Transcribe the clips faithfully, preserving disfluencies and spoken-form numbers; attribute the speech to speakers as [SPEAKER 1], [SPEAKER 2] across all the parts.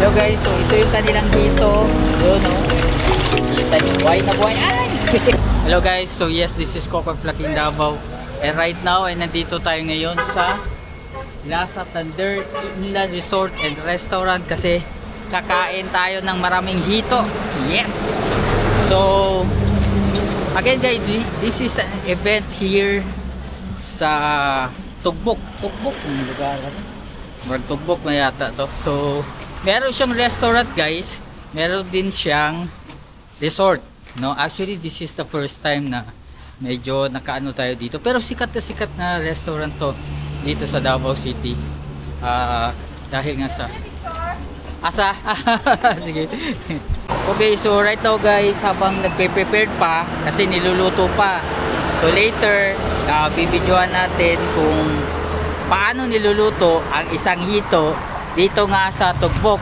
[SPEAKER 1] Hello guys, so ito yung kanilang hito. Yun o. Kita nyo, buhay na buhay. Ay! Hello guys, so yes, this is Coco Flaking Davao. And right now, ay nandito tayo ngayon sa Lasa Thunder Inland Resort and Restaurant kasi kakain tayo ng maraming hito. Yes! So, again guys, this is an event here sa Tugbok. Tugbok yung lugar. Tugbok na yata to. So, meron siyang restaurant guys. Meron din siyang resort. No, actually this is the first time na medyo nakaano tayo dito. Pero sikat na sikat na restaurant to dito sa Davao City. Uh, dahil nga sa asa. Sige. Okay, so right now guys, habang nagpe-prepare pa kasi niluluto pa. So later, uh, bibidyohan natin kung paano niluluto ang isang hito dito nga sa Tugbok.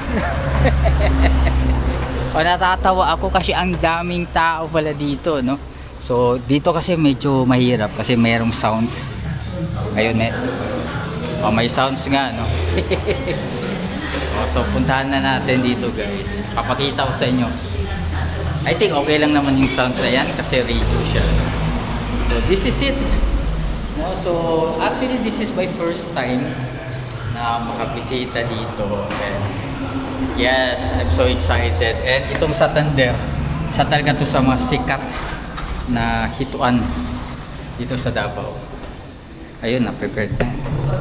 [SPEAKER 1] O, natatawa ako kasi ang daming tao pala dito, no? So dito kasi medyo mahirap kasi mayroong sounds. Ayun eh. O, may sounds nga, no? O, so puntahan na natin dito guys. Papakita ko sa inyo. I think okay lang naman yung sounds na yan kasi radio siya. So this is it. No, so actually this is my first time na makabisita dito. And yes, I'm so excited. And itong sa Thunder, isa talaga to sa mga sikat na hituan dito sa Davao. Ayun, na-prepared na.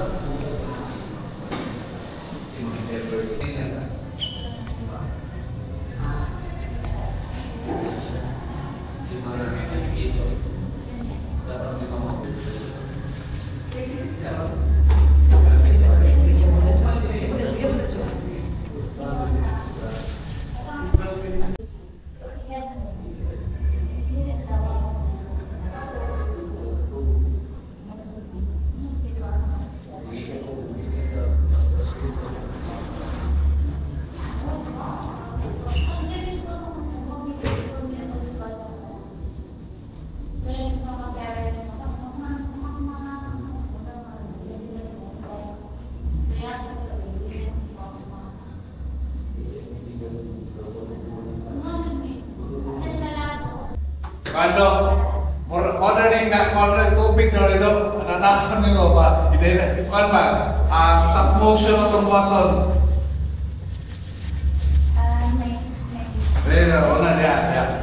[SPEAKER 2] Ano, ordering na order tubig na rin do. Nananakan nyo ba? Hindi na. Kuan ba? Ah, stop motion na itong button.
[SPEAKER 3] Ah, may...
[SPEAKER 2] Hindi na, wala niya.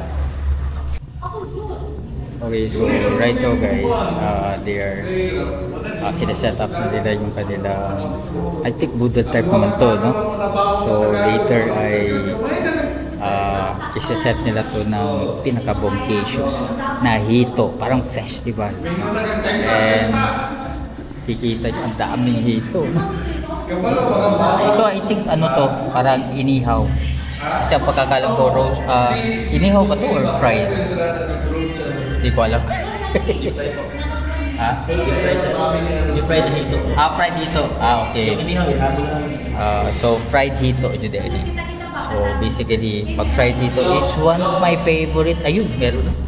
[SPEAKER 1] Okay, so right now guys, uh, they are uh, sinaset up na nila yung kanila, I think Buddha type naman to, no? So later ay uh, isa-set nila to ng pinaka-bongkasious na hito, parang festival, no? And kikita nyo ang daming hito, no? Ito I think ano to, parang inihaw. Kasi ang pagkakalam ko, rose, uh, inihaw ba to or fried? Hindi ko alam. Ha?
[SPEAKER 4] Yung fried hito.
[SPEAKER 1] Ah, fried hito. Ah, okay. Uh, so, fried hito. So, basically, pag fried hito, it's one of my favorite. Ayun, meron na.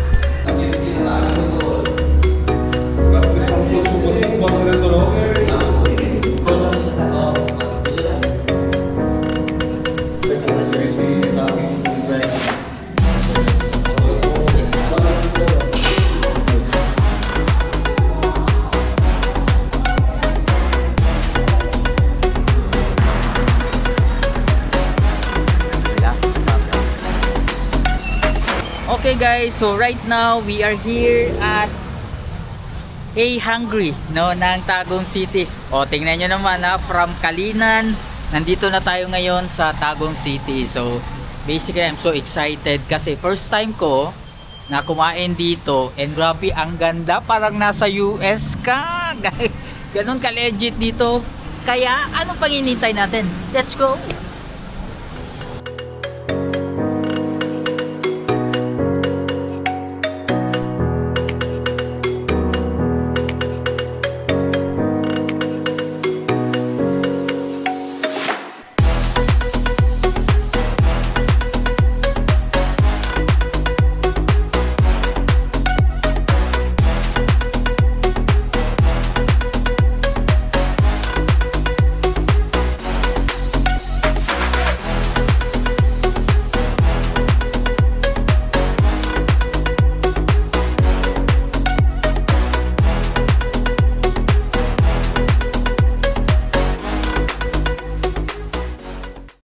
[SPEAKER 1] Okay guys, so right now we are here at Hey Hungry, no, ng Tagum City. O, tingnan nyo naman ha, from Kalinan, nandito na tayo ngayon sa Tagum City. So, basically I'm so excited kasi first time ko na kumain dito and grabe ang ganda, parang nasa U S ka. Ganon ka legit dito. Kaya, ano pang inintay natin? Let's go!